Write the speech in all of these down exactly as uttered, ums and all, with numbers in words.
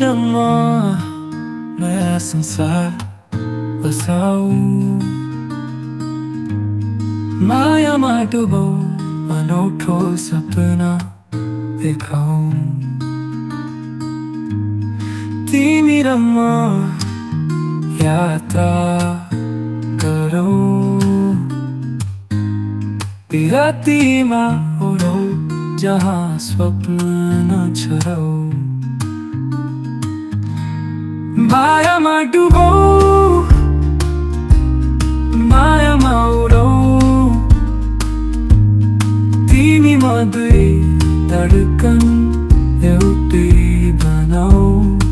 र म नयाँ संसार बसाऊ, मायामा डुबौ, अनौठो सपना देखाऊ। तिमी र म यात्रा गरौँ, बिरातीमा उडौ, जहाँ स्वप्न छरौ। मायामा डुबौ, मायामा उडौ, तिमी म दुई धडकन एउटै बनाऊ।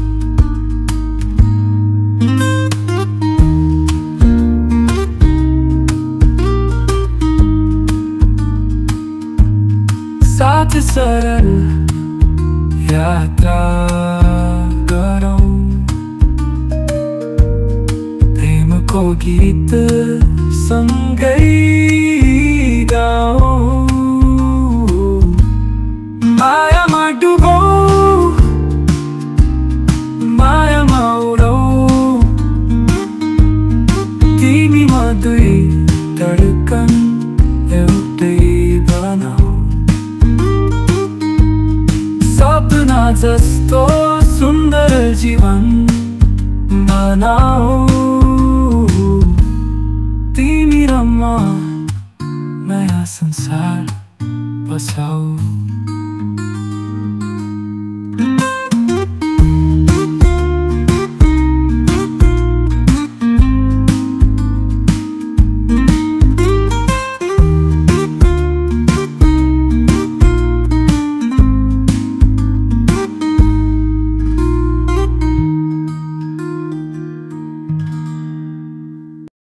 साथ सरल यात्रा गरौँ, प्रेमको गीत सँगै गाऊ। मायामा डुबौ, मायामा उडौ, तिमी म दुई धडकन एउटै बनाऊ। सपना जस्तो सुन्दर जीवन बनाऊ, तिमी र म नयाँ संसार बसाऊ।